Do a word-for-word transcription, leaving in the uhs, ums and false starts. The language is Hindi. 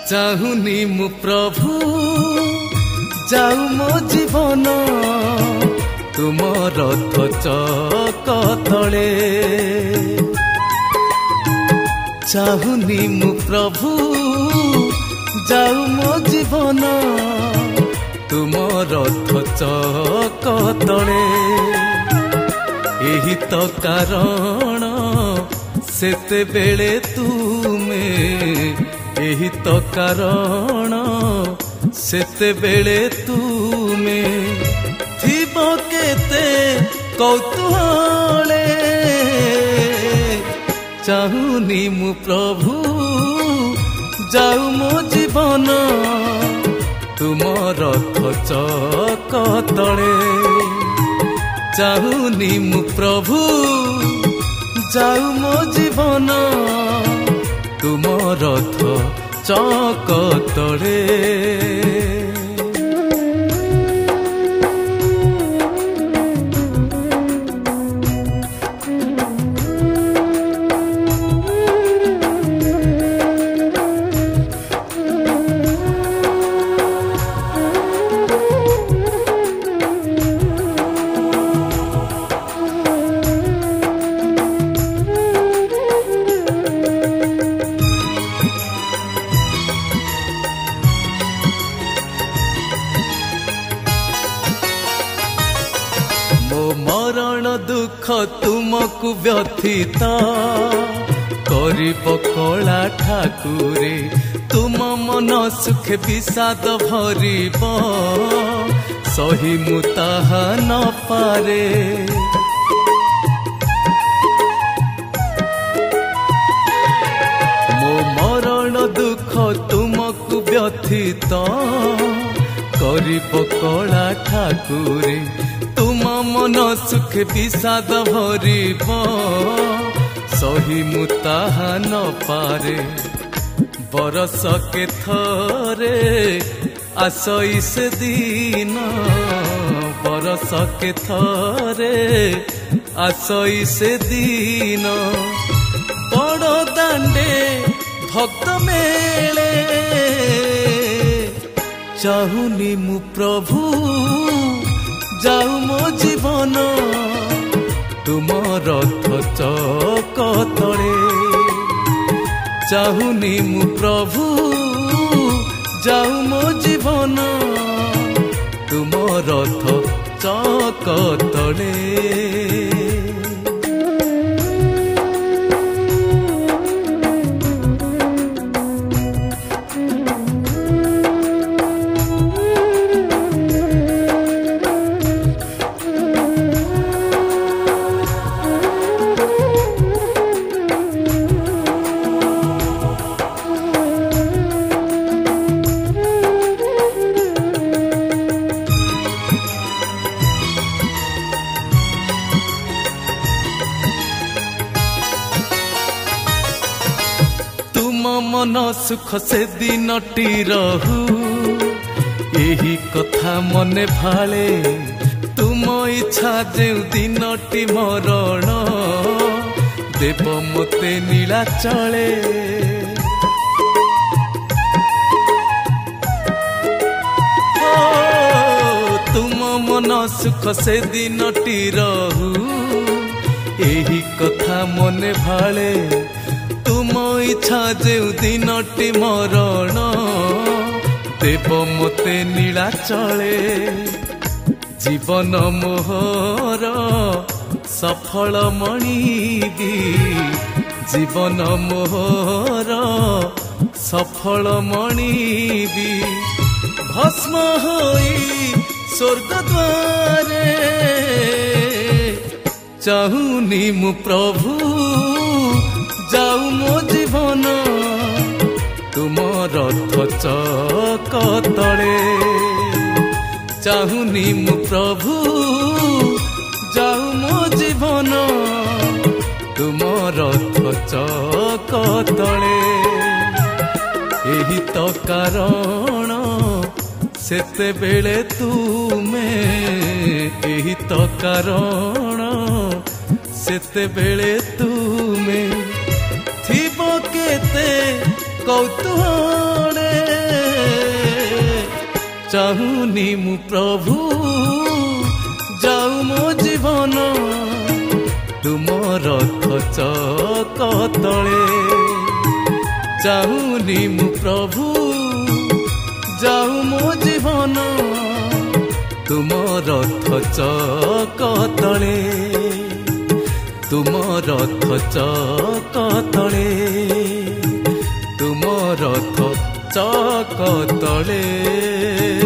चाहुनी मु प्रभु जाऊ मो जीवन तुम रथ चक तले। चाहुनी मु प्रभु जाऊ मो जीवन तुम रथ चक तले। एही तो कारण सेते बेले तुमे, एही तो कारण सेते बेले तुमे थिब केते कौतूहले। चाहुनी मु प्रभु जाऊ मो जीवन तुम रथ चक तले। चाहुनी मु प्रभु जाऊ मो जीवन तुम रथ चक तले। मरण दुख तुमको व्यथित करिब कला ठाकुरे। तुम मन सुख विषाद भरिब सही मु ताहा न पारे। मो मरण दुख तुमको व्यथित करिब कला ठाकुरे। तुम मन सुख विषाद भरिब सही मु ताहा न पारे। बरस के थरे आसई से दिन, बरस के थरे आसई से दिन। बड़ दांडे भक्त मेले चाहुनी मु प्रभु जाऊ मो जीवन तुम रथ चक तले। चाहुनी मु प्रभु जाऊ मो जीवन तुम रथ चक तले। मन सुख से दिनटी रहू एही कथा मने भाले। तुम इच्छा जे दिनटी मरण देव मते नीला चले। तुम मन सुख से दिनटी रहू एही कथा मने भाले। तुम इच्छा जे दिनटी मरण देव मते नीला चले। जीवन मोहर सफल मणिबी, जीवन मोहर सफल मणिबी भस्म होई स्वर्ग द्वारे। चाहुनी मु प्रभु जाऊ मो जीवन तुम रथ चक तले। चाहुनी मु प्रभु जाऊ मो जीवन तुम रथ चक तले। एही तो कारण सेते बेले तुमे, एही तो कारण सेते बेले तुमे थिब केते कौतूहले। ଚାହୁଁନି ମୁଁ ପ୍ରଭୁ ଯାଉ ମୋ ଜୀବନ ତୁମ ରଥ ଚକ ତଳେ। ଚାହୁଁନି ମୁଁ ପ୍ରଭୁ ଯାଉ ମୋ ଜୀବନ ତୁମ ରଥ ଚକ ତଳେ। ତୁମ ରଥ ଚକ ତଳେ, ତୁମ ରଥ ଚକ ତଳେ।